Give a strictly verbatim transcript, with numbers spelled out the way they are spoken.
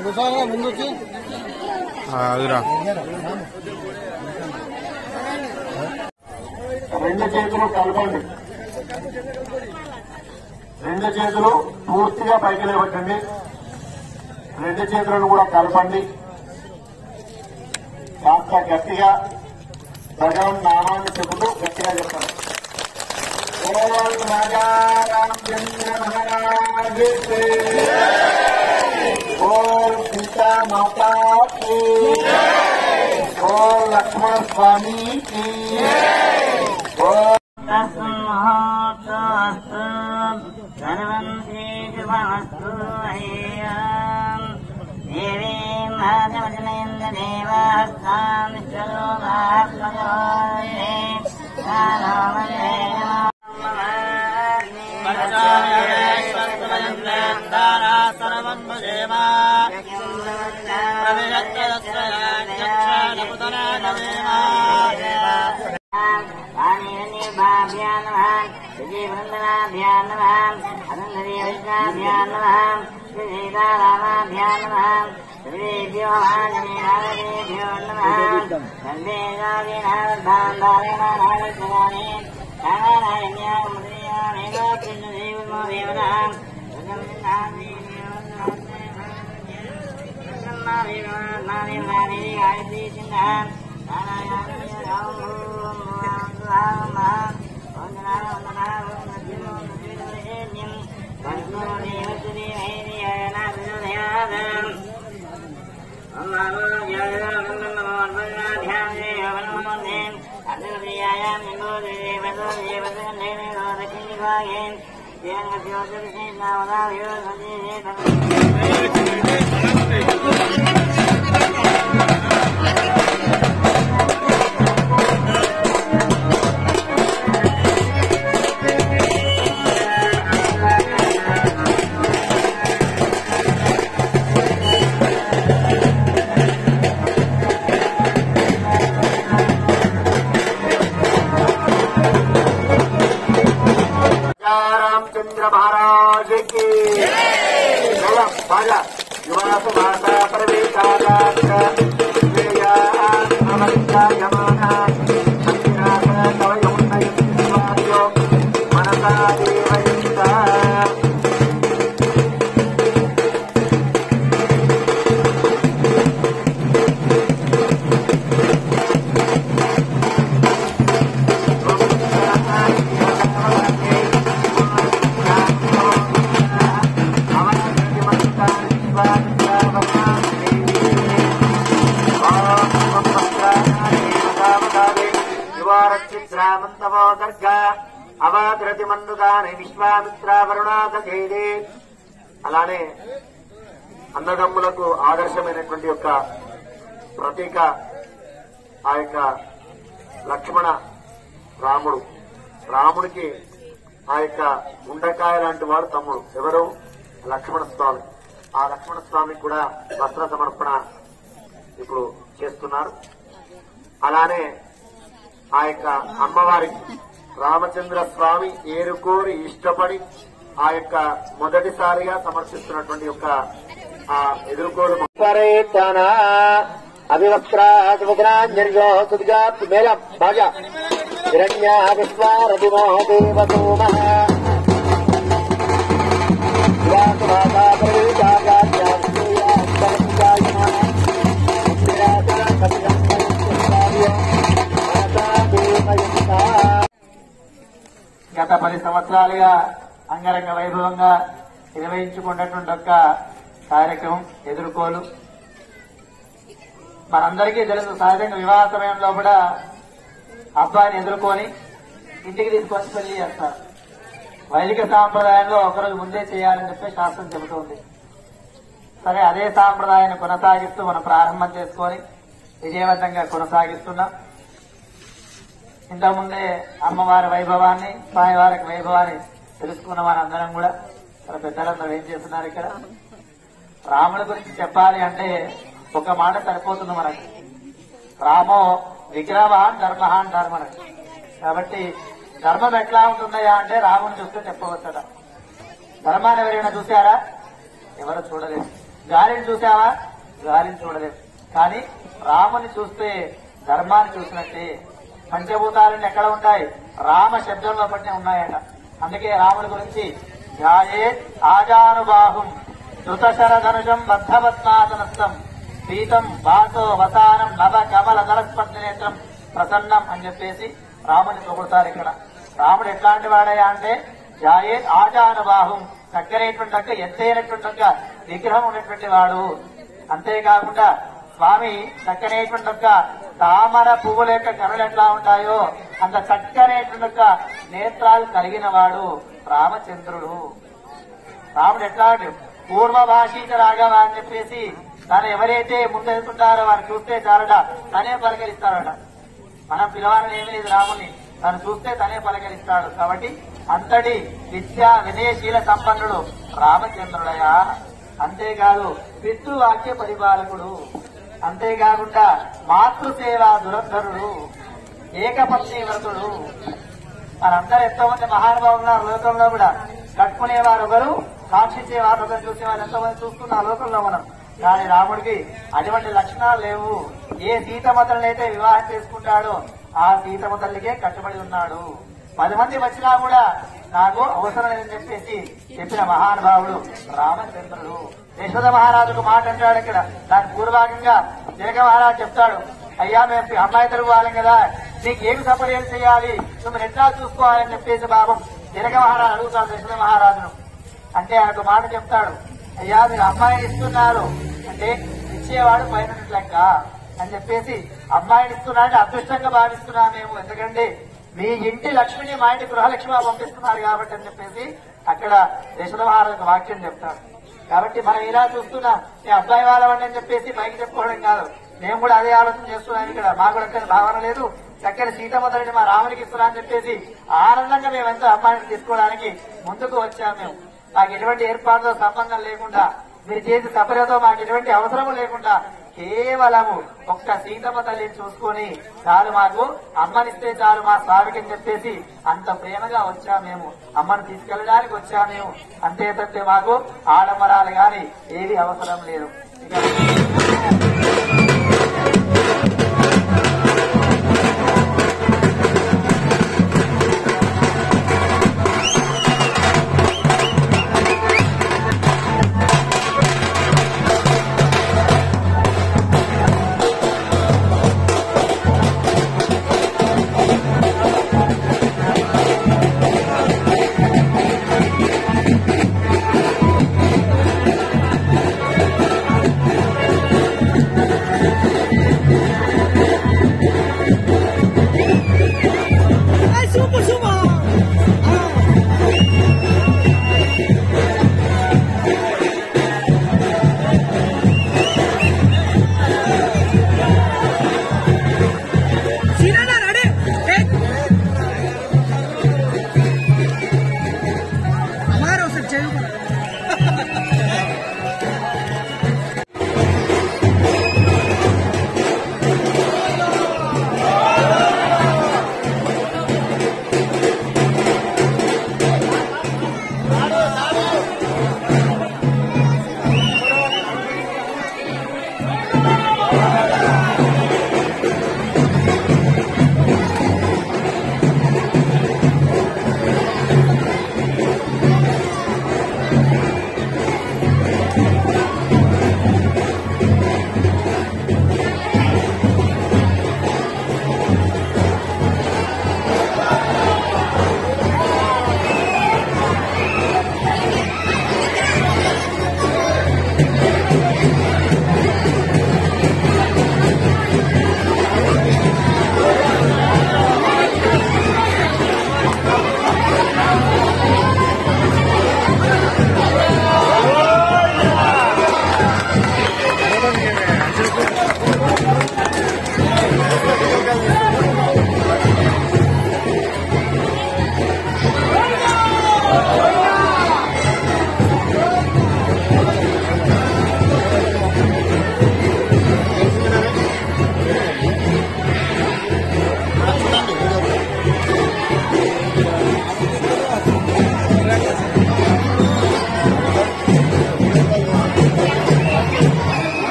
రెండు చేతులు కలపండి. రెండు చేతులు పూర్తిగా పైకి లేవట్టండి. రెండు చేతులను కూడా కలపండి. కాస్త గట్టిగా భగవన్ నామాన్ని చెబుతూ గట్టిగా చెప్పండి. ఓం రాజా రామచంద్ర మహారాజ్ కి ఓం సీతా మాతా కి ఓం లక్ష్మణ స్వామి కి ఓం रामचंद्र महाराज की भाजा युवास भाषा प्रवेशाया यमाना मनसा देवयुक्ता రామంతవో గర్గ అవాగ్రతి మందుగానే విశ్వామిత్ర వరుణాదేవి. అలానే అన్నదమ్ములకు ఆదర్శమైనటువంటి యొక్క ప్రతీక ఆ యొక్క లక్ష్మణ రాముడు. రాముడికి ఆ యొక్క ఉండకాయ లాంటి వాడు తమ్ముడు ఎవరు? లక్ష్మణ స్వామి. ఆ లక్ష్మణ స్వామికి కూడా వస్త్ర సమర్పణ ఇప్పుడు చేస్తున్నారు. అలానే ఆ యొక్క అమ్మవారికి రామచంద్ర స్వామి ఏరుకోరి ఇష్టపడి ఆ యొక్క మొదటిసారిగా సమర్పిస్తున్నటువంటి యొక్క ఆ ఎదుర్కోలు అభివక్రాజముగ్రాంజన్యో సుద్గాత్ మేళం భాజా హిరణ్యా విశ్వారథిమో దేవసోమ గత పది సంవత్సరాలుగా అంగరంగ వైభవంగా నిర్వహించుకున్నటువంటి ఒక కార్యక్రమం ఎదుర్కోలు. మనందరికీ తెలుసు, సహజంగా వివాహ సమయంలో కూడా అబ్బాయిని ఎదుర్కొని ఇంటికి తీసుకొని పెళ్లి చేస్తారు. వైదిక సాంప్రదాయంలో ఒకరోజు ముందే చేయాలని చెప్పి శాస్త్రం చెబుతోంది. సరే, అదే సాంప్రదాయాన్ని కొనసాగిస్తూ మనం ప్రారంభం చేసుకొని విజయవంతంగా కొనసాగిస్తున్నాం. ఇంతకుముందే అమ్మవారి వైభవాన్ని, స్వామివారికి వైభవాన్ని తెలుసుకున్న వారందరం కూడా మన పెద్దలందరూ ఏం చేస్తున్నారు ఇక్కడ. రాముడి గురించి చెప్పాలి అంటే ఒక మాట సరిపోతుంది మనకు. రామో విగ్రహవాన్ ధర్మహాన్ ధర్మన. కాబట్టి ధర్మం ఎట్లా ఉంటుందయా అంటే రాముని చూస్తే చెప్పవచ్చట. ధర్మాన్ని ఎవరైనా చూశారా? ఎవరు చూడలేదు. గాలిని చూసావా? గాలిని చూడలేదు. కానీ రాముని చూస్తే ధర్మాన్ని చూసినట్టే. పంచభూతాలన్నీ ఎక్కడ ఉంటాయి? రామ శబ్దంలో పట్టిన ఉన్నాయట. అందుకే రాముడి గురించి ధ్యాయే ఆజానుబాహుం ధృతశరధనుజం బద్ధపద్మాసనస్థం పీతం వాసో వసానం నవ కమల దళస్పర్శనేత్రం ప్రసన్నం అని చెప్పేసి రాముని పొగుడతారు. ఇక్కడ రాముడు ఎట్లాంటి వాడయ్యా అంటే ధ్యాయే ఆజానుబాహుం, చక్కరేటువంటి యొక్క ఎత్తైనటువంటి యొక్క విగ్రహం ఉన్నటువంటి వాడు. అంతేకాకుండా స్వామి చక్కనేటువంటి యొక్క తామర పువ్వుల యొక్క కనులు ఎట్లా ఉంటాయో అంత చక్కనేటువంటి యొక్క నేత్రాలు కలిగిన వాడు రామచంద్రుడు. రాముడు ఎట్లా పూర్వభాషీక రాఘవ అని చెప్పేసి తను ఎవరైతే ముందెళ్తుంటారో వారు చూస్తే చాలట తనే పలకరిస్తాడట. మనం పిలవాలని ఏమీ లేదు రాముని, తను చూస్తే తనే పలకరిస్తాడు. కాబట్టి అంతటి విద్యా వినయశీల సంపన్నుడు రామచంద్రుడయా. అంతేకాదు పితృవాక్య పరిపాలకుడు, అంతేకాకుండా మాతృసేవా దురంధరుడు, ఏకపత్ని వ్రతుడు. మనందరూ ఎంతో మంది మహానుభావులు ఉన్నారు లోకంలో కూడా. కట్టుకునేవారు ఒకరు, కాక్షించేవారు ఒకరు, చూసేవారు ఎంతో మంది చూస్తున్నారు లోకంలో మనం. కానీ రాముడికి అటువంటి లక్షణాలు లేవు. ఏ సీతమ్మతలనైతే వివాహం చేసుకుంటాడో ఆ సీతమ్మతల్లికే కట్టుబడి ఉన్నాడు. పది మంది వచ్చినా కూడా నాకు అవసరం లేదని చెప్పేసి చెప్పిన మహానుభావుడు రామచంద్రుడు. యశోద మహారాజుకు మాట అంటాడు ఇక్కడ. దాని పూర్వభాగంగా జనక మహారాజు చెప్తాడు, అయ్యా మేము అమ్మాయి తరపు వాళ్ళం కదా, నీకు ఏమి సపర్యలు చేయాలి, నువ్వు ఎట్లా చూసుకోవాలని చెప్పేసి బాబం జనక మహారాజు అడుగుతాడు యశోద మహారాజును. అంటే ఆయనకు మాట చెప్తాడు, అయ్యా మీరు అమ్మాయిని ఇస్తున్నారు అంటే ఇచ్చేవాడు పైన లెక్క అని చెప్పేసి అమ్మాయిని ఇస్తున్నా అంటే అదృష్టంగా భావిస్తున్నా మేము, ఎందుకంటే మీ ఇంటి లక్ష్మిని మా ఇంటి గృహలక్ష్మి పంపిస్తున్నారు కాబట్టి అని చెప్పేసి అక్కడ యశోద మహారాజు వాక్యం చెప్తాడు. కాబట్టి మనం ఇలా చూస్తున్నాం, నేను అబ్బాయి వాళ్ళని అని చెప్పేసి పైకి చెప్పుకోవడం కాదు, మేము కూడా అదే ఆలోచన చేస్తున్నాం. ఇక్కడ మాకు కూడా భావన లేదు, చక్కని సీతమ్మతల్లిని మా రామునికి ఇస్తున్నా అని చెప్పేసి ఆనందంగా మేము ఎంతో అమ్మాయిని తీసుకోవడానికి ముందుకు వచ్చాము. మేము మాకు ఎటువంటి ఏర్పాటుతో సంబంధం లేకుండా, మీరు చేసే సపర్యతో మాకు ఎటువంటి అవసరము లేకుండా కేవలము ఒక్క సీతమ్మ తల్లిని చూసుకొని చాలు, మాకు అమ్మనిస్తే చాలు మా స్వామికి అని చెప్పేసి అంత ప్రేమగా వచ్చాము మేము. అమ్మను తీసుకెళ్ళడానికి వచ్చాము మేము, అంతే తప్పితే మాకు ఆడంబరాలు గాని ఏది అవసరం లేదు.